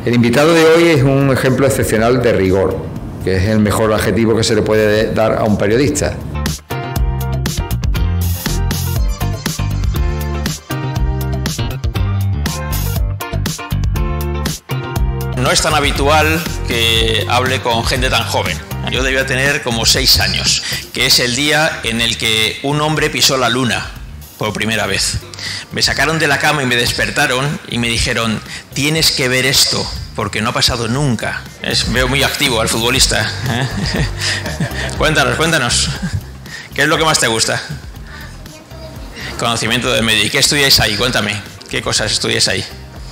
El invitado de hoy es un ejemplo excepcional de rigor, que es el mejor adjetivo que se le puede dar a un periodista. No es tan habitual que hable con gente tan joven. Yo debía tener como 6 años, que es el día en el que un hombre pisó la luna por primera vez. Me sacaron de la cama y me despertaron y me dijeron: tienes que ver esto, porque no ha pasado nunca. Veo muy activo al futbolista, ¿eh? Cuéntanos, ¿qué es lo que más te gusta? Conocimiento del medio. ¿Y qué estudiáis ahí? Cuéntame, ¿qué cosas estudiáis ahí?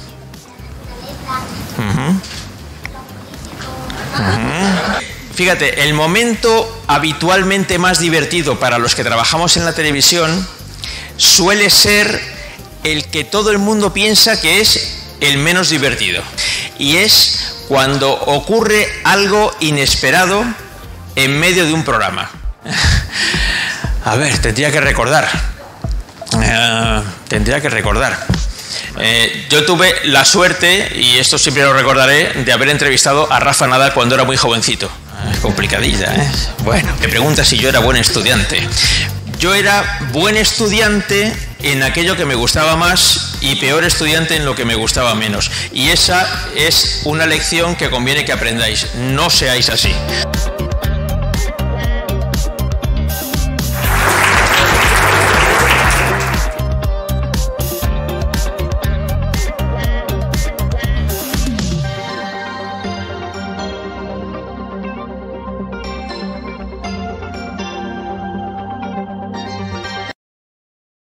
Fíjate, el momento habitualmente más divertido para los que trabajamos en la televisión suele ser el que todo el mundo piensa que es el menos divertido, y es cuando ocurre algo inesperado en medio de un programa. A ver, tendría que recordar. Yo tuve la suerte, y esto siempre lo recordaré, de haber entrevistado a Rafa Nadal cuando era muy jovencito. Complicadilla, ¿eh? Bueno, me pregunta si yo era buen estudiante. Yo era buen estudiante en aquello que me gustaba más y peor estudiante en lo que me gustaba menos. Y esa es una lección que conviene que aprendáis. No seáis así.